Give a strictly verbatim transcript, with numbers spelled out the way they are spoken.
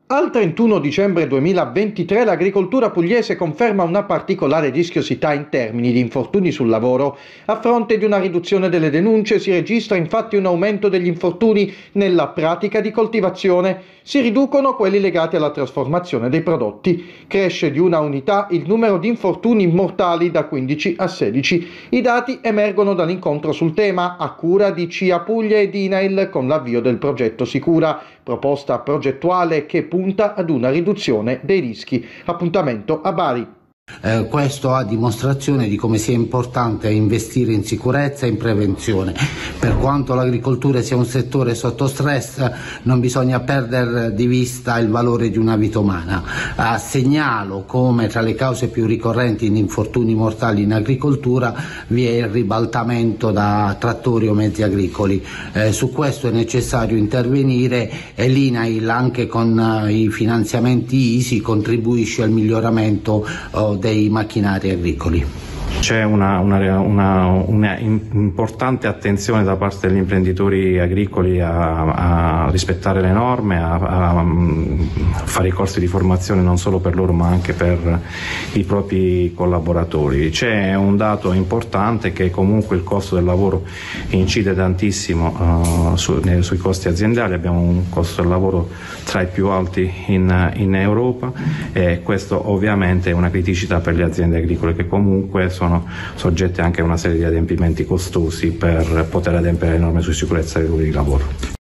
Al trentuno dicembre duemilaventitré l'agricoltura pugliese conferma una particolare rischiosità in termini di infortuni sul lavoro. A fronte di una riduzione delle denunce si registra infatti un aumento degli infortuni nella pratica di coltivazione. Si riducono quelli legati alla trasformazione dei prodotti. Cresce di una unità il numero di infortuni mortali da quindici a sedici. I dati emergono dall'incontro sul tema a cura di C I A Puglia e di I N A I L con l'avvio del progetto Sicura, proposta progettuale che punta ad una riduzione dei rischi. Appuntamento a Bari. Eh, questo a dimostrazione di come sia importante investire in sicurezza e in prevenzione. Per quanto l'agricoltura sia un settore sotto stress, non bisogna perdere di vista il valore di una vita umana. Eh, segnalo come tra le cause più ricorrenti di infortuni mortali in agricoltura vi è il ribaltamento da trattori o mezzi agricoli. Eh, su questo è necessario intervenire e l'I N A I L anche con eh, i finanziamenti I S I contribuisce al miglioramento eh, dei macchinari agricoli. C'è una, una, una, una importante attenzione da parte degli imprenditori agricoli a, a rispettare le norme, a, a fare i corsi di formazione non solo per loro ma anche per i propri collaboratori. C'è un dato importante che comunque il costo del lavoro incide tantissimo uh, su, nei, sui costi aziendali. Abbiamo un costo del lavoro tra i più alti in, in Europa e questo ovviamente è una criticità per le aziende agricole che comunque sono soggette anche a una serie di adempimenti costosi per poter adempiere alle norme su sicurezza e luoghi di lavoro.